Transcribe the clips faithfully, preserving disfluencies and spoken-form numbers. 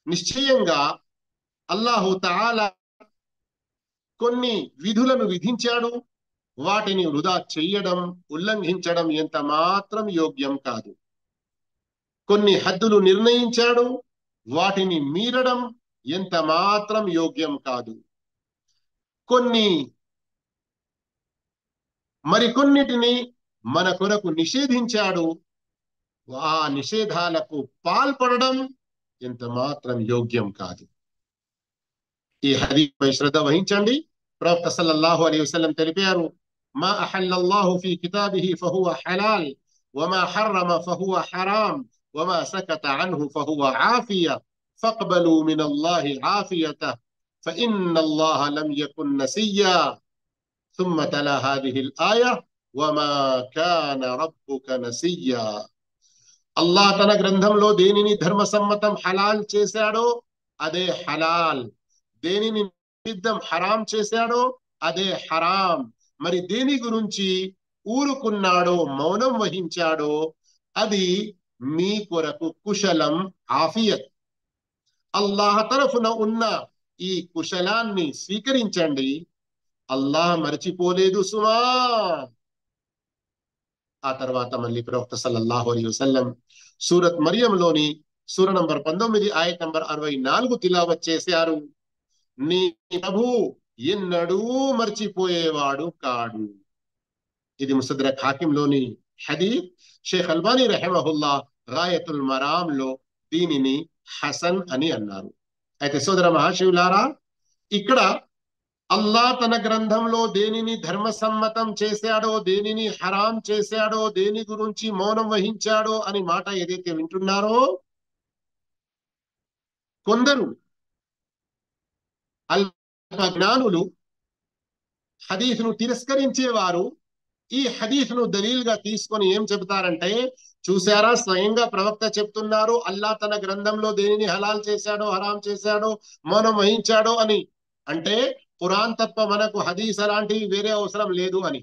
నిశ్చయంగా అల్లాహు తఆలా కొన్ని విధులను విధించాడు, వాటిని వృధా చెయ్యడం, ఉల్లంఘించడం ఎంత మాత్రం యోగ్యం కాదు. కొన్ని హద్దులు నిర్ణయించాడు, వాటిని మీరడం ఎంత మాత్రం యోగ్యం కాదు. కొన్ని మరికొన్నిటిని మన కొరకు నిషేధించాడు, ఆ నిషేధాలకు పాల్పడడం ఎంత మాత్రం యోగ్యం కాదు. ఈ హదీస్పై శ్రద్ధ వహించండి. ప్రవక్త సల్లల్లాహు అలైహి వసల్లం తెలిపారు, మా అహల్లల్లాహు ఫీ కితాబిహి ఫహువ హలాల్ వమా హర్రమ ఫహువ హరామ్ వమా సకత అన్హు ఫహువ ఆఫియ ఫక్బలు మినల్లాహి ఆఫియతహ ఫఇన్నల్లాహ లం యకున్ నసియ్యా ثم تلا هذه الآية وما كان ربك نسيا. అల్లాహ్ తన గ్రంథంలో దేనిని ధర్మసమ్మతం హలాల్ చేశాడో అదే హలాల్, దేనిని నిషిద్ధం హరాం చేశాడో అదే హరాం. మరి దేని గురించి ఊరుకున్నాడో, మౌనం వహించాడో అది మీ కొరకు కుశలం, ఆఫియత్. అల్లాహ్ తరఫున ఉన్న ఈ కుశలాన్ని స్వీకరించండి. అల్లాహ్ మర్చిపోలేదు సుమా. ఆ తర్వాత మళ్ళీ ప్రవక్త సల్లల్లాహు అలైహి వసల్లం సూరత్ మరియంలోని సూర నంబర్ పంతొమ్మిది ఆయత్ నంబర్ అరవై నాలుగు తిలావత్ చేశారు. నీ ప్రభు ఎన్నడూ మర్చిపోయేవాడు కాడు. ఇది ముసద్రక్ హాకింలోని హదీస్. షేఖ్ అల్బానీ రహిమహుల్లా గాయతుల్ మరామ్ లో దీనిని హసన్ అని అన్నారు. అయితే సోదర మహాశివులారా, ఇక్కడ అల్లాహ్ తన గ్రంథంలో దేనిని ధర్మసమ్మతం చేశాడో, దేనిని హరాం చేశాడో, దేని గురించి మౌనం వహించాడో అని మాట ఏదైతే వింటున్నారో, కొందరు అల్ప జ్ఞానులు హదీస్ను తిరస్కరించేవారు ఈ హదీస్ను దలీల్గా తీసుకొని ఏం చెబుతారంటే, చూసారా స్వయంగా ప్రవక్త చెప్తున్నారు అల్లాహ్ తన గ్రంథంలో దేనిని హలాల్ చేశాడో, హరాం చేశాడో, మౌనం వహించాడో అని. అంటే ఖురాన్ తప్ప మనకు హదీస్ అలాంటివి వేరే అవసరం లేదు అని.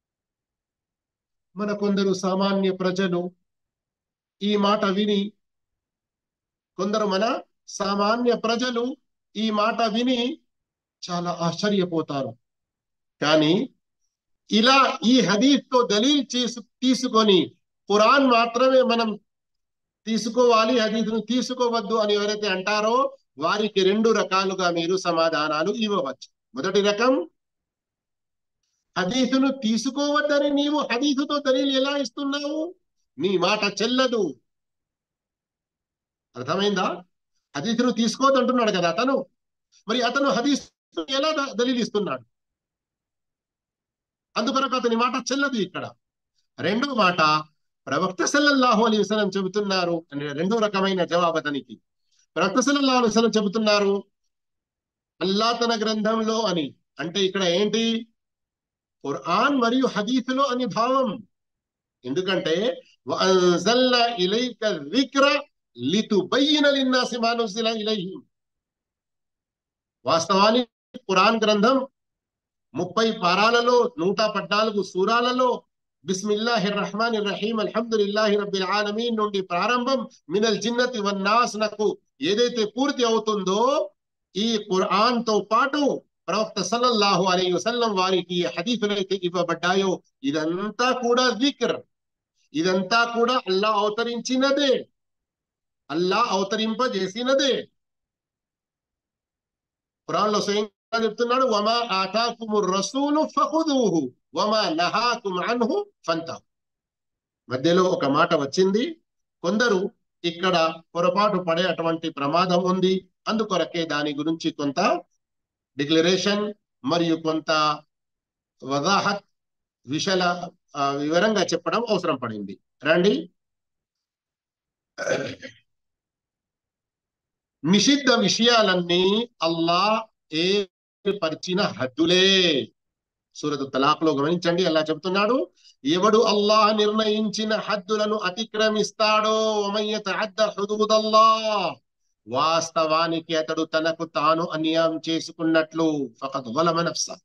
మన కొందరు సామాన్య ప్రజలు ఈ మాట విని కొందరు మన సామాన్య ప్రజలు ఈ మాట విని చాలా ఆశ్చర్యపోతారు. కానీ ఇలా ఈ హదీస్ తో దలీల్ చేసు తీసుకొని ఖురాన్ మాత్రమే మనం తీసుకోవాలి, హదీస్ను తీసుకోవద్దు అని ఎవరైతే అంటారో వారికి రెండు రకాలుగా మీరు సమాధానాలు ఇవ్వవచ్చు. మొదటి రకం, హదీసును తీసుకోవద్దని నీవు హదీసుతో దలీల్ ఎలా ఇస్తున్నావు? నీ మాట చెల్లదు. అర్థమైందా? హదీసును తీసుకోవద్దు అంటున్నాడు కదా అతను, మరి అతను హదీస్ ఎలా దలీల్ ఇస్తున్నాడు? అందుకొరకు అతని మాట చెల్లదు ఇక్కడ. రెండో మాట, ప్రవక్త సల్లల్లాహు అలైహి వసల్లం చెబుతున్నారు అనే రెండో రకమైన జవాబు అతనికి. ప్రవక్త సల్లల్లాహు అలైహి వసల్లం చెబుతున్నారు అల్లాహ్ తన గ్రంథంలో అని. అంటే ఇక్కడ ఏంటి? ఖురాన్ మరియు హదీసులో అని భావం. ఎందుకంటే వఅన్జల్నా ఇలైక జిక్ర లితుబయ్యిన లిన్నాసి మా నుజ్జిల ఇలైహిం. వాస్తవానికి ఖురాన్ గ్రంథం ముప్పై పారాలలో, నూట పద్నాలుగు సూరాలలో బిస్మిల్లాహిర్ రహమానిర్ రహీం అల్హమ్దులిల్లాహి రబ్బిల్ ఆలమీన్ నుండి ప్రారంభం మినల్ జిన్నతి వన్నాస్ నకు ఏదైతే పూర్తి అవుతుందో, ఈ ఖురాన్ తో పాటు ప్రవక్త సల్లల్లాహు అలైహి వసల్లం వారికి హదీసులు అయితే ఇవ్వబడ్డాయో ఇదంతా కూడా జిక్ర్, ఇదంతా కూడా అల్లాహ్ అవతరించినదే, అల్లాహ్ అవతరింపజేసినదే. ఖురాన్ లో స్వయంగా చెప్తున్నాడు, వమా ఆతాకుముర్ రసూలు ఫఖుదూహు వమా నహాకుమ్ అన్హు ఫంతహు. మధ్యలో ఒక మాట వచ్చింది, కొందరు ఇక్కడ పొరపాటు పడే అటువంటి ప్రమాదం ఉంది. అందుకొరకే దాని గురించి కొంత డిక్లరేషన్ మరియు కొంత వదాహత్ విషల వివరంగా చెప్పడం అవసరం పడింది. రండి, నిషిద్ధ విషయాలన్నీ అల్లాహ్ ఏర్పరిచిన హద్దులే. సూరతు తలాక్ లో గమనించండి, అల్లాహ్ చెబుతున్నాడు, ఎవడు అల్లాహ్ నిర్ణయించిన హద్దులను అతిక్రమిస్తాడో వమన్ యతఅద్ద హుదూదల్లాహ్, వాస్తవానికి అతడు తనకు తాను అన్యాయం చేసుకున్నట్లు. ఫఖద్ ظلم నఫ్సహ్.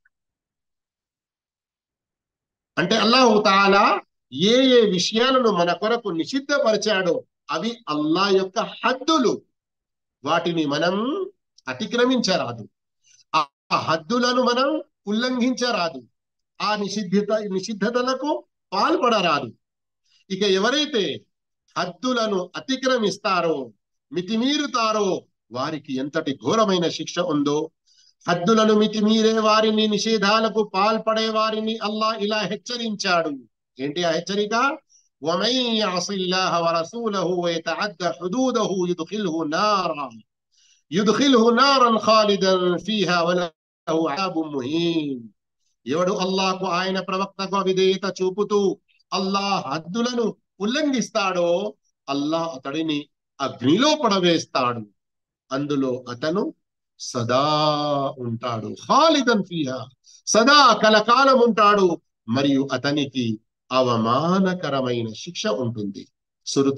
అంటే అల్లాహు తఆలా ఏ ఏ విషయాలను మన కొరకు నిషిద్ధపరిచాడో అవి అల్లాహ్ యొక్క హద్దులు. వాటిని మనం అతిక్రమించరాదు. ఆ హద్దులను మనం ఉల్లంఘించరాదు. ఆ నిషిద్ధత నిషిద్ధతలకు పాల్పడరాదు. ఇక ఎవరైతే హద్దులను అతిక్రమిస్తారో, మితిమీరుతారో, వారికి ఎంతటి ఘోరమైన శిక్ష ఉందో. హద్దులను మితిమీరే వారిని, నిషేధాలకు పాల్పడే వారిని అల్లాహ్ ఇలా హెచ్చరించాడు. ఏంటి ఆ హెచ్చరిక? وَمَن يَعْصِ اللَّهَ وَرَسُولَهُ وَيَتَعَدَّ حُدُودَهُ يُدْخِلْهُ نَارًا يُدْخِلْهُ نَارًا خَالِدًا فِيهَا وَلَهُ عَذَابٌ مُهِينٌ. ఎవడు అల్లాహ్కు, ఆయన ప్రవక్తకు అవిధేయత చూపుతూ అల్లాహ్ హద్దులను ఉల్లంఘిస్తాడో, అల్లాహ్ అతడిని అగ్నిలో పడవేస్తాడు. అందులో అతను సదా ఉంటాడు. ఖాలిదన్ ఫీహా, సదా కలకాలం ఉంటాడు. మరియు అతనికి అవమానకరమైన శిక్ష ఉంటుంది. సురు